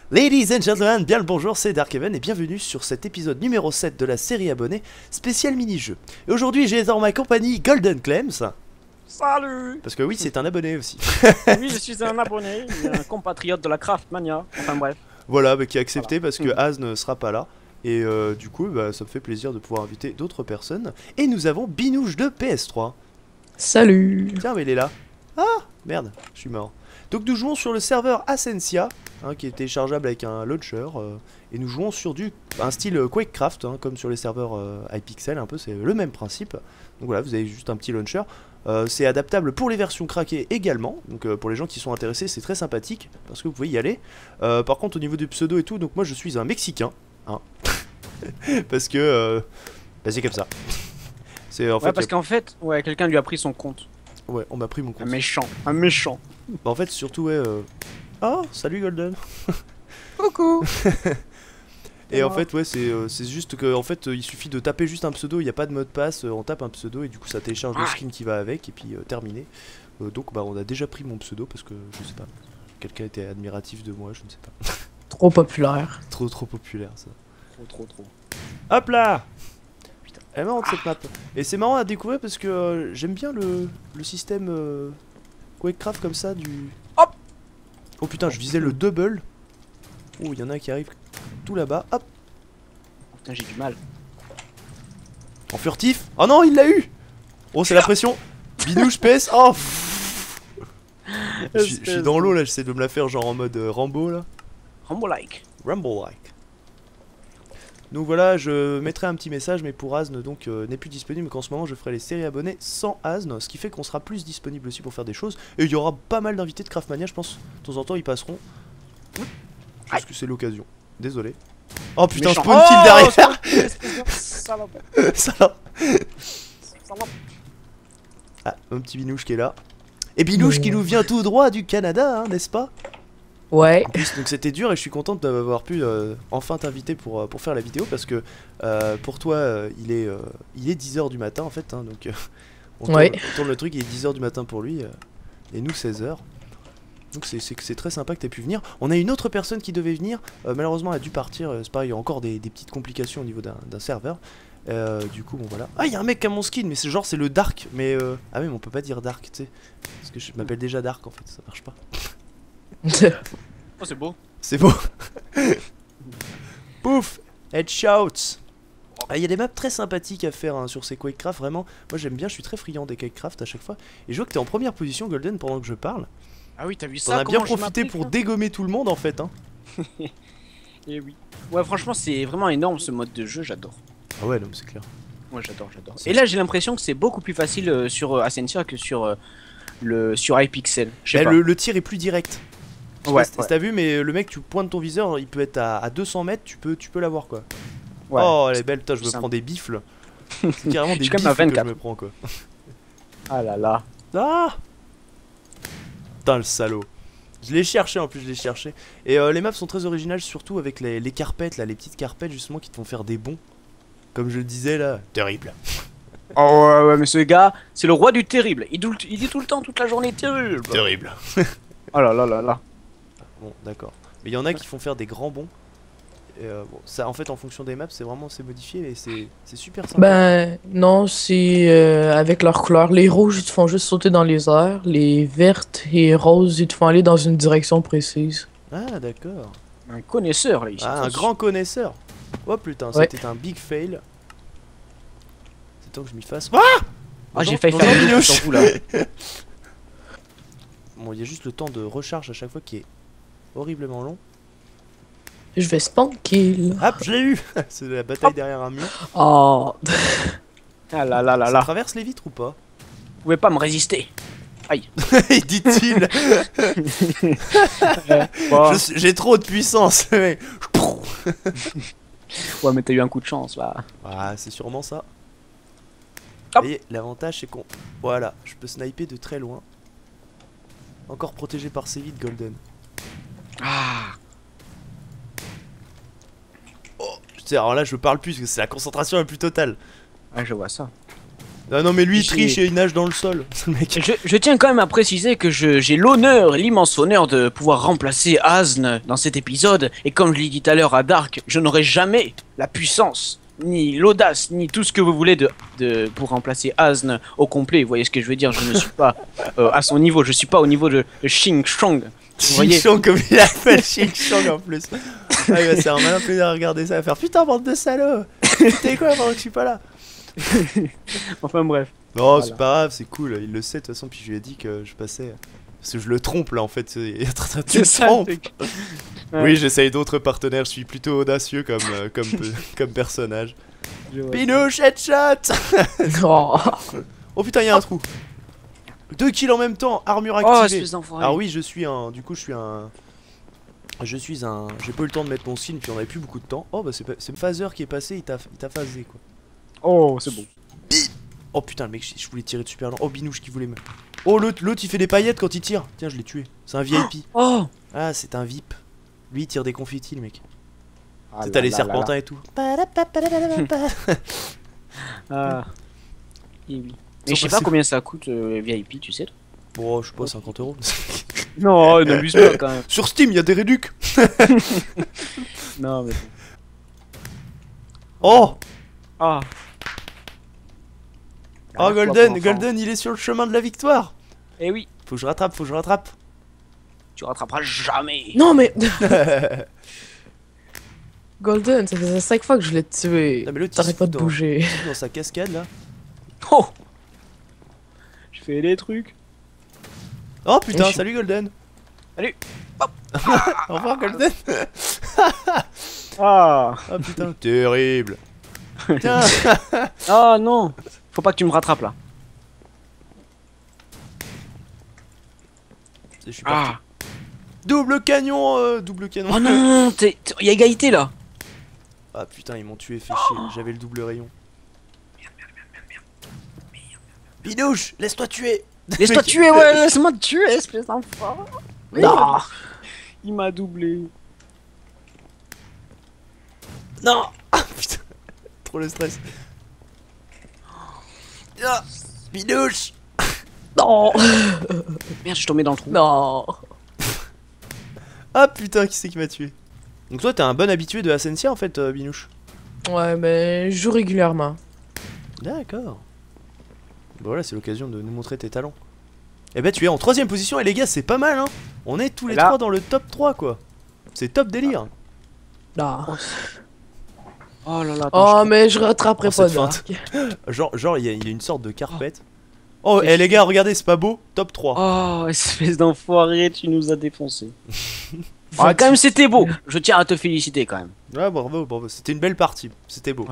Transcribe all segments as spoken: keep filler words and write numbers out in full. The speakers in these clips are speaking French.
Ladies and gentlemen, bien le bonjour, c'est Darkeven et bienvenue sur cet épisode numéro sept de la série abonnée spécial mini-jeu. Et aujourd'hui j'ai en ma compagnie Golden Clems. Salut. Parce que oui, c'est un abonné aussi. Oui, je suis un abonné, un compatriote de la Craftmania, enfin bref. Voilà, bah, qui a accepté Voilà. parce que Az ne sera pas là. Et euh, du coup, bah, ça me fait plaisir de pouvoir inviter d'autres personnes. Et nous avons Binouche de P S trois. Salut. Tiens, mais il est là. Ah, merde, je suis mort. Donc nous jouons sur le serveur Ascensia, hein, qui est téléchargeable avec un launcher, euh, et nous jouons sur du un style Quakecraft, hein, comme sur les serveurs euh, Hypixel, un peu, c'est le même principe. Donc voilà, vous avez juste un petit launcher. Euh, c'est adaptable pour les versions craquées également, donc euh, pour les gens qui sont intéressés, c'est très sympathique, parce que vous pouvez y aller. Euh, par contre, au niveau du pseudo et tout, donc moi je suis un Mexicain, hein, parce que euh, bah, c'est comme ça. C'est en Ouais, fait, parce y a- qu'en fait, ouais, quelqu'un lui a pris son compte. ouais, on m'a pris mon compte. Un méchant, un méchant. Bah, en fait, surtout, ouais. Euh... Oh, salut Golden. Coucou. Et en Ouais. fait, ouais, c'est euh, c'est juste que en fait, euh, il suffit de taper juste un pseudo, il n'y a pas de mot de passe, euh, on tape un pseudo et du coup ça télécharge le Ah. skin qui va avec et puis euh, terminé. Euh, donc bah on a déjà pris mon pseudo parce que je sais pas, quelqu'un était admiratif de moi, je ne sais pas. Trop populaire. Trop trop populaire ça. Trop, trop, trop. Hop là. Putain. Elle est marrante cette map. Et c'est marrant à découvrir parce que euh, j'aime bien le, le système euh, Quakecraft comme ça du... Hop. Oh putain, je visais le double. Oh, il y en a un qui arrive tout là-bas. Hop. Putain, j'ai du mal. En furtif. Oh non, il l'a eu. Oh, c'est la pression. Binouche, P S. Oh pff. Je suis- je suis dans l'eau là, j'essaie de me la faire genre en mode euh, Rambo là. Rambo-like. Rambo-like. Donc voilà, je mettrai un petit message, mais pour Asne donc euh, n'est plus disponible, qu'en ce moment je ferai les séries abonnées sans Asne, ce qui fait qu'on sera plus disponible aussi pour faire des choses. Et il y aura pas mal d'invités de Craftmania, je pense. De temps en temps ils passeront. Parce que c'est l'occasion. Désolé. Oh putain, Méchant. spawn kill Oh, derrière. spawn kill, espèce de salope. Ça. Salope. Ah, un petit Binouche qui est là. Et Binouche qui nous vient tout droit du Canada, hein, n'est-ce pas? Ouais. En plus, donc c'était dur et je suis content d'avoir pu euh, enfin t'inviter pour, euh, pour faire la vidéo parce que euh, pour toi euh, il est euh, il est dix heures du matin en fait, hein, donc euh, on, tourne, Ouais. on tourne le truc, il est dix heures du matin pour lui euh, et nous seize heures. Donc c'est c'est- c'est très sympa que t'aies pu venir. On a une autre personne qui devait venir, euh, malheureusement elle a dû partir, euh, c'est pareil, il y a encore des, des petites complications au niveau d'un d'un serveur. Euh, du coup bon voilà. Ah, il y a un mec qui a mon skin, mais c'est genre c'est le Dark, mais euh... ah mais on peut pas dire Dark, tu sais, parce que je m'appelle déjà Dark en fait, ça marche pas. Oh, c'est beau. C'est beau. Pouf. Headshots. Ah, il y a des maps très sympathiques à faire hein, sur ces Quakecraft, vraiment. Moi j'aime bien, je suis très friand des Quakecraft à chaque fois. Et je vois que t'es en première position, Golden, pendant que je parle. Ah oui, t'as vu T'en ça? as bien comment je profité m'applique, pour hein. dégommer tout le monde en fait. Hein. Eh oui. Ouais, franchement, c'est vraiment énorme ce mode de jeu, j'adore. Ah ouais, non, mais c'est clair. Moi, j'adore, j'adore. C'est- Et là, j'ai l'impression que c'est beaucoup plus facile euh, sur euh, Ascensia que sur euh, le sur Hypixel. Je sais Eh, pas. le, le tir est plus direct. Je sais Ouais, pas si- si ouais. t'as vu, mais le mec, tu pointes ton viseur, il peut être à, à deux cents mètres, tu peux, tu peux l'avoir quoi. Ouais. Oh, elle est belle, putain, je me simple. prends des bifles. C'est carrément Je des suis quand même à bifles que je vingt-quatre. me prends quoi. Ah là là. Ah! Putain le salaud. Je l'ai cherché en plus, je l'ai cherché. Et euh, les maps sont très originales, surtout avec les, les carpettes là, les petites carpettes justement qui te font faire des bonds. Comme je le disais là, terrible. Oh ouais, ouais, mais ce gars, c'est le roi du terrible. Il, doule- il dit tout le temps, toute la journée terrible. Terrible. Oh là là là là. Bon, d'accord. Mais il y en a qui font faire des grands bonds. Et, euh, bon, ça en fait en fonction des maps, c'est vraiment c'est modifié et c'est c'est super sympa. Ben non, c'est euh, avec leurs couleurs. Les rouges, ils te font juste sauter dans les airs. Les vertes et roses, ils te font aller dans une direction précise. Ah d'accord. Un connaisseur là ici. Ah, un attention. grand connaisseur. Oh putain, Ouais. c'était un big fail. C'est temps que je m'y fasse. Ah, Ah, j'ai Dans- failli dans faire un une minouche. sur vous là. Bon, il y a juste le temps de recharge à chaque fois qui est horriblement long. Je vais spawn kill. Hop, je l'ai eu. C'est la bataille derrière un mur. Oh. Ah là là là Ça là. traverse les vitres ou pas? Vous pouvez pas me résister. Dit-il. Bon. Je suis- J'ai trop de puissance. Ouais, Ouais, mais t'as eu un coup de chance là. ah, c'est sûrement ça. Hop. Et l'avantage c'est qu'on... Voilà, je peux sniper de très loin. Encore protégé par ces vides Golden. Ah. Tu sais, alors là je parle plus parce que c'est la concentration la plus totale. Ah, je vois ça. Ah non mais lui il J'ai- triche et il nage dans le sol. Le mec. Je, je tiens quand même à préciser que je- j'ai l'honneur, l'immense honneur de pouvoir remplacer Asne dans cet épisode. Et comme je l'ai dit tout à l'heure à Dark, je n'aurai jamais la puissance, ni l'audace, ni tout ce que vous voulez de, de, pour remplacer Asne au complet. Vous voyez ce que je veux dire? Je ne suis pas euh, à son niveau, je suis pas au niveau de, de Xing Shang. Vous voyez? Xing Chong comme il appelle Xing Chong en plus. Ah, il va se faire un malin plaisir à regarder ça, à faire putain bande de salauds. T'es quoi pendant que je suis pas là? Enfin bref. Non, Voilà. c'est pas grave, c'est cool, il le sait de toute façon, puis je lui ai dit que je passais. Parce que je le trompe là en fait, il est en train de C'est me ça, le trompe. truc. Ouais. Oui, j'essaye d'autres partenaires, je suis plutôt audacieux comme, euh, comme, comme personnage. Je vois. Pinouche, headshot. Oh. Oh putain, il y a un trou. Deux kills en même temps, armure Oh, activée. espèce d'enfoiré. Alors oui, je suis un... Du coup, je suis un... Je suis un... J'ai pas eu le temps de mettre mon skin, puis on avait plus beaucoup de temps. Oh bah c'est pas... c'est Phaser qui est passé, il t'a il t'a phasé quoi. Oh, c'est bon. Oh putain, le mec, je je voulais tirer de super loin. Oh, Binouche qui voulait me... Oh, l'autre, l'autre, il fait des paillettes quand il tire. Tiens, je l'ai tué. C'est un V I P. Oh. Ah, c'est un V I P. Lui, il tire des confettis, le mec. Ah Tu sais, là t'as les là serpentins et tout. Oh, Ah. Et oui. Ils Mais sont je sais pas passés- combien ça coûte euh, V I P, tu sais. toi Bon, je sais pas, cinquante euros. Non, n'abuse pas quand même. Sur Steam, il y a des réducs. Non, mais. Oh, Ah. oh Golden, Golden, il est sur le chemin de la victoire. Eh oui, Faut que je rattrape, faut que je rattrape. tu rattraperas jamais. Non mais Golden, ça faisait cinq fois que je l'ai tué. Non, mais l'autre, il T'arrêtes se pas fout de dans- bouger. Dans sa cascade là. Oh. Je fais des trucs. Oh putain, Et je- salut Golden. Salut. Hop. Au revoir Golden. Ah. Oh putain, terrible. Tiens. Ah non. Faut pas que tu me rattrapes là. Je suis parti. Ah. Double canon, euh, double canon. Oh non, t'es- t'es- y a égalité là. Ah putain, ils m'ont tué, fait chier. J'avais le double rayon. Binouche, laisse-toi tuer. Laisse-toi tuer, ouais, laisse-moi te tuer, espèce d'enfant. Non. Il m'a doublé. Non. Ah putain, trop le stress. Ah, Binouche. Non. Merde, je suis tombé dans le trou. Non. Ah putain, qui c'est qui m'a tué? Donc toi, t'es un bon habitué de Ascensia en fait, euh, Binouche. Ouais, mais je joue régulièrement. D'accord. Bon, voilà, c'est l'occasion de nous montrer tes talents. Eh ben, tu es en troisième position et les gars, c'est pas mal, hein. On est tous les Et là- trois dans le top trois, quoi. C'est top délire. Non. Oh là là. attends, Oh, mais je rattraperai Oh, pas cette Dark. Genre, genre, il y, a- il y a une sorte de carpette. Oh, eh les gars, regardez, c'est pas beau. Top je- trois. Oh, espèce d'enfoiré, tu nous as défoncé. Ah, quand même, c'était beau. Je tiens à te féliciter quand même. Ouais, bravo, bravo. C'était une belle partie. C'était beau. Ouais.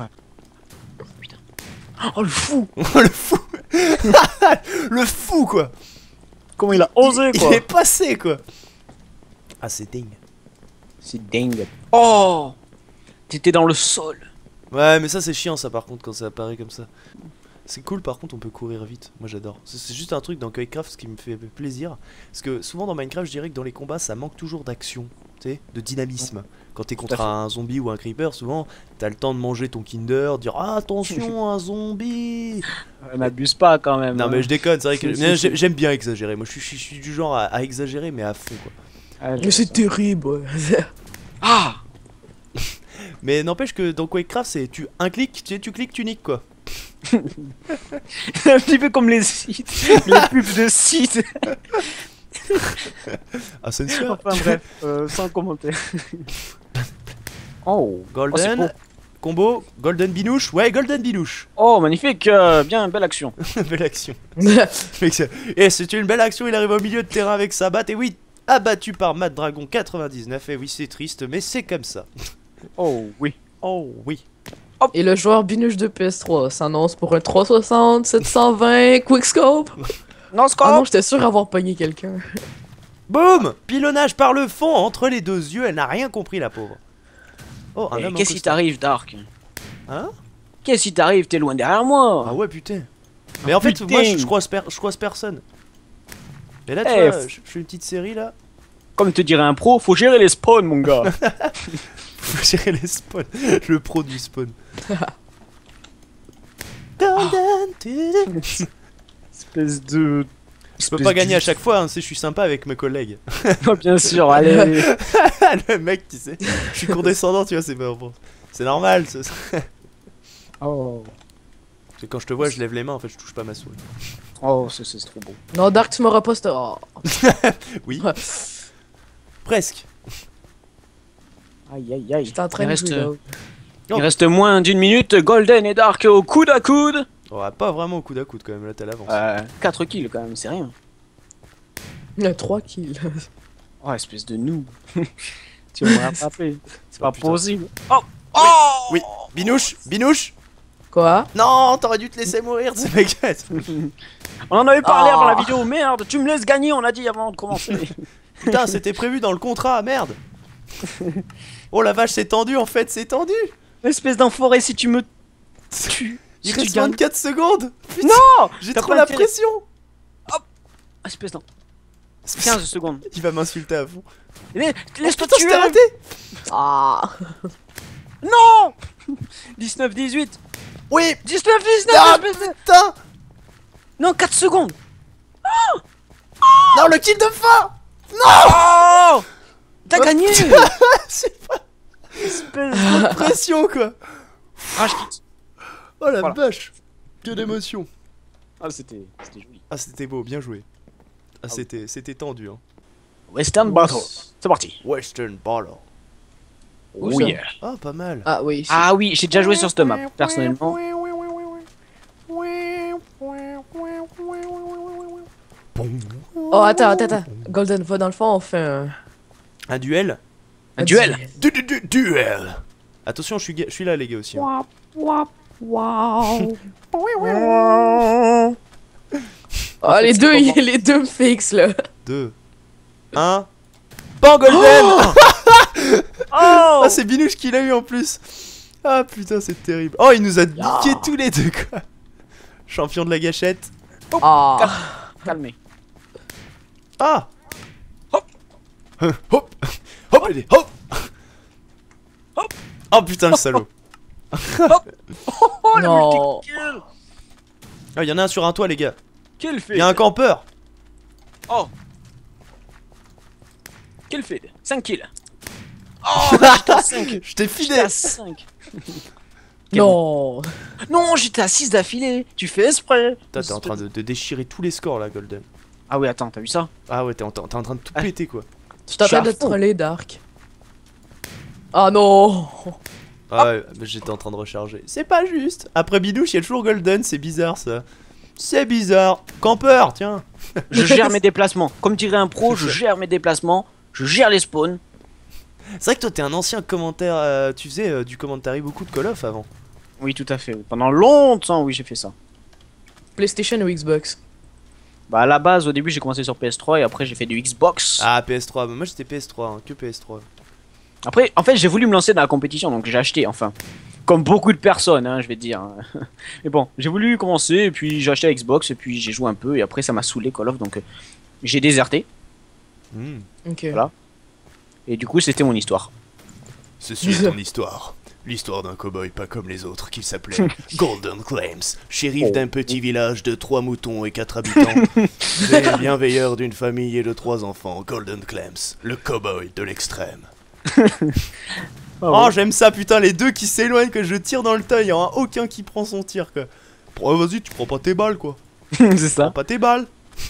Oh, le fou. Oh, le fou. Le fou, quoi. Comment il a osé, Il quoi. est passé, quoi. Ah, c'est dingue. C'est dingue. Oh. T'étais dans le sol. Ouais, mais ça, c'est chiant, ça, par contre, quand ça apparaît comme ça. C'est cool, par contre, on peut courir vite. Moi, j'adore. C'est c'est juste un truc dans Minecraft, ce qui me fait plaisir. Parce que souvent, dans Minecraft, je dirais que dans les combats, ça manque toujours d'action, tu sais, de dynamisme. Quand t'es contre à fait. un zombie ou un creeper, souvent, t'as le temps de manger ton Kinder, dire ah, attention, un zombie. Euh, N'abuse pas quand même. Non, hein. mais je déconne, c'est vrai que Si, si, mais si. j'ai- j'aime bien exagérer. Moi, je suis, je suis- je suis du genre à, à exagérer, mais à fond, quoi. Ah, je- Mais c'est terrible. ouais. Ah. Mais n'empêche que dans Quakecraft, c'est tu un clic, tu, tu cliques, tu niques, quoi. Un petit peu comme les sites. Les pubs de sites. Ah, c'est sûr. Enfin bref, euh, sans commentaire. Oh. Golden, Oh, c'est beau. combo, Golden Binouche. Ouais, Golden Binouche. Oh, magnifique. euh, bien, belle action. Belle action. Et c'est une belle action, il arrive au milieu de terrain avec sa batte, et oui, abattu par Mad Dragon quatre-vingt-dix-neuf, et oui, c'est triste, mais c'est comme ça. Oh, oui. Oh oui. Et le joueur Binuche de P S trois s'annonce pour un trois cent soixante, sept cent vingt, Quickscope. Non, Ah score. non, j'étais sûr d'avoir pogné quelqu'un. Boum. Pilonnage par le fond, entre les deux yeux, elle n'a rien compris, la pauvre. Oh, un Eh, homme en Qu'est-ce qui costard. t'arrive, Dark? Hein? Qu'est-ce qui t'arrive? T'es loin derrière moi. Ah ouais, putain. Mais en fait, putain. moi, je, je croise per- je croise personne. Et là, tu Eh, vois, f- je je fais une petite série, là. Comme te dirait un pro, faut gérer les spawns, mon gars. Faut gérer les spawns. Le pro du spawn. Golden. tudu. Espèce de. Je peux pas gagner à chaque fois, hein, c'est je suis sympa avec mes collègues. Oh, bien sûr, allez. Le mec, tu sais, je suis condescendant, tu vois, c'est pas bon. C'est normal. c'est- Oh, Parce que quand je te vois, je lève les mains, en fait, je touche pas ma souris. oh, c'est c'est trop beau. Non, Dark, tu m'auras pas cette. Oh. Oui, presque. Aïe, aïe, aïe. J'étais en train Il de reste, jouer là. il reste moins d'une minute. Golden et Dark au coude à coude. On va pas vraiment au coude à coude quand même, là t'as l'avance. Euh, quatre kills quand même, c'est rien. Il y a trois kills. Oh, espèce de noob. Tu vas me rattraper. C'est pas Oh, putain. possible. Oh, oh. Oui, Binouche, Binouche. Quoi? Non, t'aurais dû te laisser mourir, ce mec. On en avait parlé Oh. avant la vidéo, merde. Tu me laisses gagner, on a dit avant de commencer. Putain, c'était prévu dans le contrat, merde. Oh la vache, c'est tendu en fait, c'est tendu. Espèce d'enfoiré, si tu me tues. Il si tu reste gagnes. vingt-quatre secondes. Putain, Non. j'ai t'as trop pas la intérêt. pression. Espèce d'en. quinze secondes. Il va m'insulter à fond. Mais laisse-toi Putain, je tuer. t'ai raté. Ah! Non. dix-neuf dix-huit. Oui. dix-neuf dix-neuf. Ah, espèce de- putain. Non, quatre secondes. Non, le kill de fin. Oh. T'as Oh, gagné. C'est pas Espèce de. de pression quoi. Rage quit. Oh la Voilà. vache. Que d'émotion. Ah, c'était c'était joli. Ah, c'était beau, bien joué. Ah, oui. c'était c'était tendu hein. Western Battle. C'est parti. Western Battle. Où Oh ça? yeah. Ah, pas mal. Ah oui. ici. Ah oui, j'ai déjà joué sur cette map, personnellement. Oh, attends, attends, attends. Golden, va dans le fond, on fait un. Un duel. Un duel. Du, du, du- duel. Attention, je suis, ga- je suis là les gars aussi. hein. Oh, les deux, les deux me fixent là. deux, un. Pan Golden. Oh. Ah, c'est Binouche qui l'a eu en plus. Ah putain, c'est terrible. Oh, il nous a niqué tous les deux quoi. Champion de la gâchette. Ah! Calmez. Ah. Hop. Hop. Hop. Hop. Allez, hop. Hop. Oh putain, le salaud. Oh, le Non. multi-kill. Ah, il y en a un sur un toit, les gars. Quel fait. Il y a un campeur. Oh. Quel fait. cinq kills. Oh, j'étais à cinq. Je t'ai J'étais filé. à cinq. Non! Non, j'étais à six d'affilée. Tu fais exprès. Putain, t'es en train de, de déchirer tous les scores là, Golden. Ah oui, attends, t'as vu ça? Ah ouais, t'es en, t'es en train de tout Ah. péter quoi. Tu t'attends Je de suis à fond. troller, Dark. Ah non! Ah ouais, mais j'étais en train de recharger. C'est pas juste. Après Bidouche, il y a toujours Golden, c'est bizarre ça. C'est bizarre. Campeur, tiens. Je gère mes déplacements. Comme dirait un pro, je gère mes déplacements. Je gère les spawns. C'est vrai que toi, t'es un ancien commentaire. euh, tu faisais euh, du commentary beaucoup de Call of avant. Oui, tout à fait. Pendant longtemps, oui, j'ai fait ça. PlayStation ou Xbox? Bah à la base, au début, j'ai commencé sur P S trois et après j'ai fait du Xbox. Ah, P S trois. Moi, j'étais P S trois, hein, que P S trois. Après, en fait, j'ai voulu me lancer dans la compétition, donc j'ai acheté, enfin. Comme beaucoup de personnes, hein, je vais te dire. Mais bon, j'ai voulu commencer, et puis j'ai acheté la Xbox, et puis j'ai joué un peu, et après ça m'a saoulé Call of, donc euh, j'ai déserté. Hmm. Ok. Voilà. Et du coup, c'était mon histoire. Ceci est ton histoire. L'histoire d'un cowboy pas comme les autres qui s'appelait Golden Claims, shérif Oh. d'un petit village de trois moutons et quatre habitants, et bienveilleur d'une famille et de trois enfants, Golden Clams, le cowboy de l'extrême. Oh, j'aime ça, putain, les deux qui s'éloignent, que je tire dans le tas, y en a aucun qui prend son tir, quoi. Oh, vas-y, tu prends pas tes balles, quoi. C'est ça. Prends pas tes balles.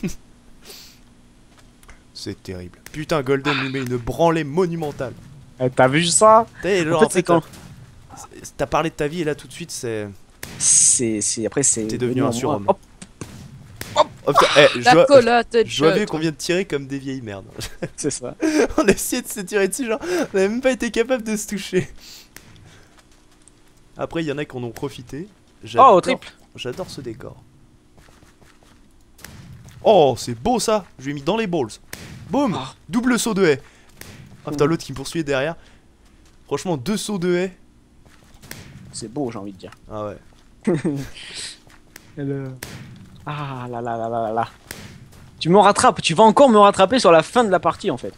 C'est terrible. Putain, Golden lui met une branlée monumentale. Euh, T'as vu ça? T'as genre, En fait, en c'est fait, quand- t'as- t'as parlé de ta vie et là tout de suite c'est. C'est, c'est, après c'est. T'es devenu en un moi. surhomme. Hop. Oh putain, eh, je La dois, colotte, je dois avouer qu'on vient de tirer comme des vieilles merdes. C'est ça. On a essayé de se tirer dessus, genre, on avait même pas été capable de se toucher. Après, il y en a qui en ont profité. J'adore- Oh, au triple. J'adore ce décor. Oh, c'est beau ça. Je lui ai mis dans les balls. Boum. Ah. Double saut de haie. Oh putain, l'autre qui me poursuivait derrière. Franchement, deux sauts de haie. C'est beau, j'ai envie de dire. Ah ouais. Ah là là là là là là. Tu me rattrapes, tu vas encore me rattraper sur la fin de la partie en fait.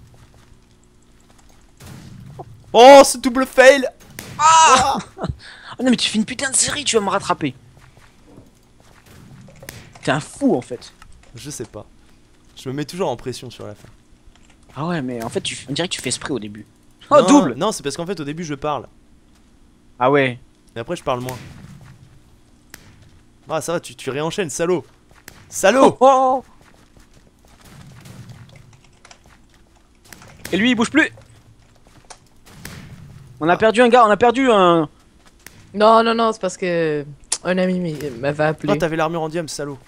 Oh, ce double fail. Oh non mais tu fais une putain de série, tu vas me rattraper. T'es un fou en fait. Je sais pas. Je me mets toujours en pression sur la fin. Ah ouais mais en fait tu... on dirait que tu fais esprit au début. Oh Non, double. Non, c'est parce qu'en fait au début je parle. Ah ouais. Et après je parle moins. Ah ça va, tu, tu réenchaînes, salaud. Salaud. Oh, oh. Et lui il bouge plus. On a perdu un gars, on a perdu un... Non, non, non, c'est parce que un ami m'avait appelé. Oh, t'avais l'armure en diam, salaud.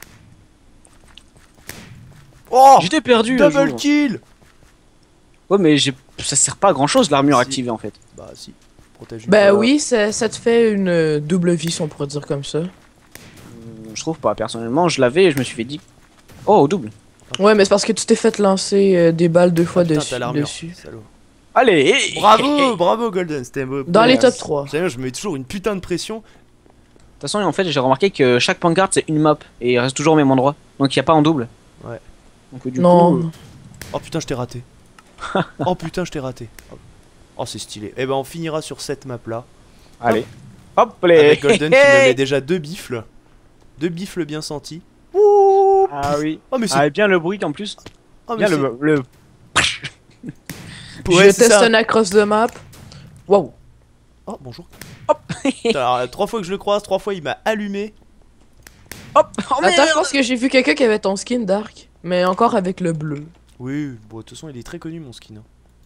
Oh, J'étais perdu un double jour. kill. Ouais mais j'ai... ça sert pas à grand chose l'armure Si. activée en fait. Bah si, protège. Ben oui, ça, ça te fait une euh, double vie, si on pourrait dire comme ça. Je trouve pas, personnellement je l'avais et je me suis fait dit... Oh double. Ouais, mais c'est parce que tu t'es fait lancer euh, des balles deux fois Putain, dessus. t'as l'armure, dessus. salaud. Allez. Bravo, bravo Golden, c'était beau. Dans les Yes. top trois. Vous savez, je me mets toujours une putain de pression. De toute façon, en fait, j'ai remarqué que chaque pancarte c'est une map et il reste toujours au même endroit. Donc il n'y a pas en double. Ouais. Donc du Non. coup. euh, Oh putain, je t'ai raté. Oh putain, je t'ai raté. Oh, c'est stylé. Et ben, on finira sur cette map là. Allez. Hop les. Avec Golden qui me met déjà deux bifles. Deux bifles bien sentis. Ouh. Ah oui. Oh, mais c'est. Ah et bien le bruit en plus. Oh, mais Bien le. le... c'est- ouais, je c'est teste ça. un across de map. Wow. Oh, bonjour. Hop. Putain, alors, trois fois que je le croise, trois fois il m'a allumé. Hop. Oh, Attends, je merde. pense que j'ai vu quelqu'un qui avait ton skin Dark, mais encore avec le bleu. Oui, bon, de toute façon, il est très connu mon skin.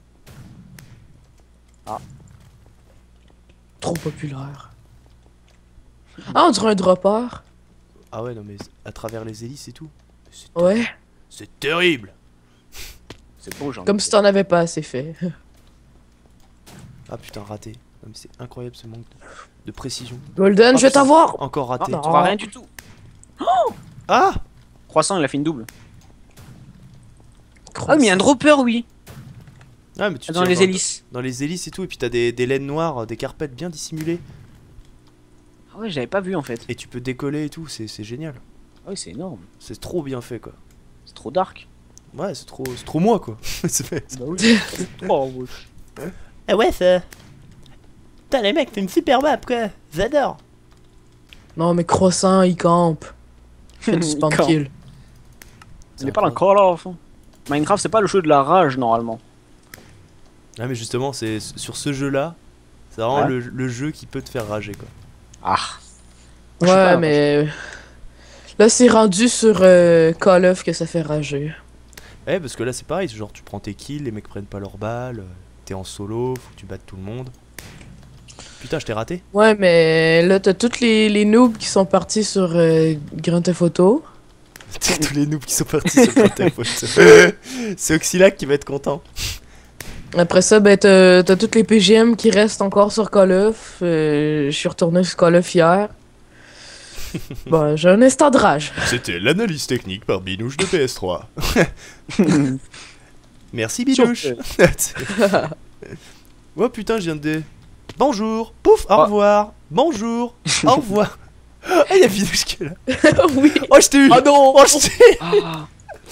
hein. Trop populaire. Ah, on dirait un dropper. Ah ouais, non, mais à travers les hélices et tout. C'est- Ouais, C'est terrible. C'est beau genre. comme si t'en avais pas assez fait. Ah putain, raté. Non, mais c'est incroyable ce manque de, de précision. Golden, Ah, je vais putain. t'avoir. Encore raté. non. Tu vois rien du tout. Ah. Croissant il a fait une double. Ah mais il y a un dropper oui. Ah, mais tu Dans tires les hélices. Dans les hélices et tout, et puis t'as des, des laines noires, des carpettes bien dissimulées. Ah ouais j'avais pas vu en fait. Et tu peux décoller et tout, c'est c'est génial. Ah oui c'est énorme. C'est trop bien fait quoi. C'est trop dark. Ouais, c'est trop, c'est trop moi quoi. C'est fait. Bah oui. Oh ouais. Ah ouais, ça. Putain, les mecs, c'est une super map quoi. J'adore. Non, mais croissant, il campe. Fait du Il spam campe. kill. On n'est pas dans Call of. Minecraft c'est pas le jeu de la rage normalement. Ah, mais justement, c'est sur ce jeu là, c'est vraiment Ouais. le, le jeu qui peut te faire rager quoi. Ah. Je sais Ouais, pas, mais. Là, c'est rendu sur euh, Call of que ça fait rager. Eh, parce que là c'est pareil, c'est genre tu prends tes kills, les mecs prennent pas leurs balles, euh, t'es en solo, faut que tu battes tout le monde. Putain, je t'ai raté. Ouais, mais là, t'as tous les, les noobs qui sont partis sur euh, Grand Theft Auto. Tous les noobs qui sont partis sur ta faute. C'est Oxylac qui va être content. Après ça, ben, t'as t'as tous les P G M qui restent encore sur Call of. Euh, je suis retourné sur Call of hier. Bon, j'ai un instant de rage. C'était l'analyse technique par Binouche de P S trois. Merci Binouche. Oh putain, je viens de... Bonjour. Pouf, au Ah. revoir. Bonjour. Au revoir. Ah, il y a Binouche qui est là. Oui. Oh, je t'ai eu. Oh non. Oh, je t'ai... Ah.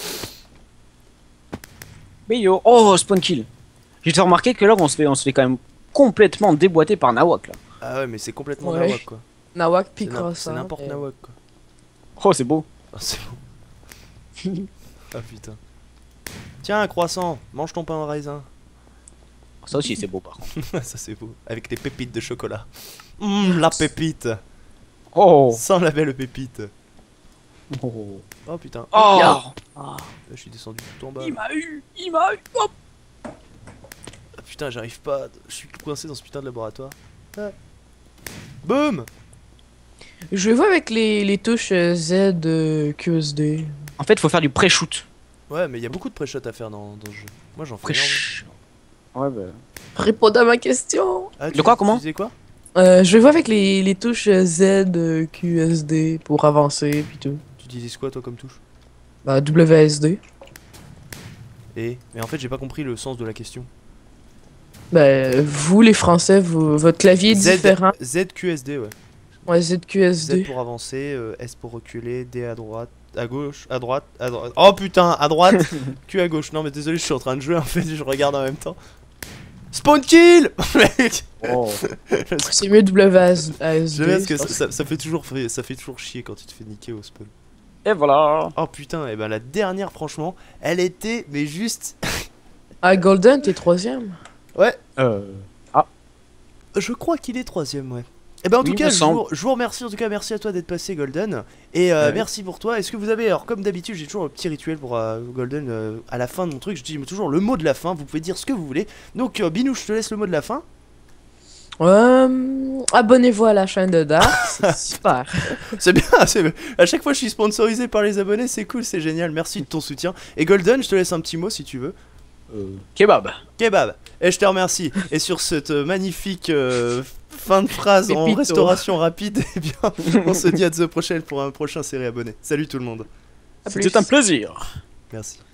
Mais yo, oh spawn kill. J'ai fait remarquer que là on se fait, on se fait quand même complètement déboîter par Nawak là. Ah ouais, mais c'est complètement Ouais. nawak quoi. Nawak C'est pis na- croissant. c'est n'importe et- nawak quoi. Oh c'est beau. Ah, c'est bon. Ah putain. Tiens, un croissant. Mange ton pain au raisin. Ça aussi c'est beau par contre. Ça c'est beau. Avec des pépites de chocolat. Hum, la pépite. Oh. Sans la belle pépite. Oh. Oh putain. Oh. Ah. Là, je suis descendu tout en bas. Il m'a eu, il m'a eu. Hop. Ah putain, j'arrive pas. Je suis coincé dans ce putain de laboratoire. Ah. Boum. Je vois avec les, les touches euh, Z euh, Q S D. En fait faut faire du pré-shoot. Ouais, mais il y a beaucoup de pré-shots à faire dans, dans ce jeu. Moi j'en fais énormément. Pré-shoot. Ouais bah. Réponds à ma question. Ah, De quoi, comment Tu disais quoi? Euh, je vais voir avec les, les touches euh, Z euh, Q S D pour avancer pis tout. Tu disais quoi toi comme touche? Bah, W S D. Et Mais en fait, j'ai pas compris le sens de la question. Bah, vous les Français, vous, votre clavier est Z, différent. Z Q S D, ouais. Ouais, Z Q S D. Z pour avancer, euh, S pour reculer, D à droite, à gauche, à droite, à droite. Oh putain, à droite, Q à gauche. Non mais désolé, je suis en train de jouer en fait, je regarde en même temps. Spawn kill. Mec. Oh. C'est mieux W A S J'aime bien parce D. que ça, ça- ça fait toujours, ça fait toujours chier quand tu te fais niquer au spawn. Et voilà. Oh putain, et ben la dernière, franchement, elle était, mais juste. Ah, Golden, t'es troisième. Ouais, Euh... je crois qu'il est troisième, ouais. Et ben en Oui, tout cas, me je semble. vous, je vous remercie, en tout cas, merci à toi d'être passé, Golden. Et euh, Ouais. merci pour toi. Est-ce que vous avez, alors comme d'habitude, j'ai toujours un petit rituel pour euh, Golden euh, à la fin de mon truc. Je dis toujours le mot de la fin. Vous pouvez dire ce que vous voulez. Donc, euh, Binou, je te laisse le mot de la fin. Euh, abonnez-vous à la chaîne de Dark, c'est super. C'est bien, c'est- à chaque fois je suis sponsorisé par les abonnés, c'est cool, c'est génial, merci de ton soutien. Et Golden, je te laisse un petit mot si tu veux. Euh... Kebab. Kebab, et je te remercie. Et sur cette euh, magnifique euh, fin de phrase en Pépito. restauration rapide, eh bien, on se dit à la prochaine pour un prochain série abonné. Salut tout le monde, À plus. C'était un plaisir. merci.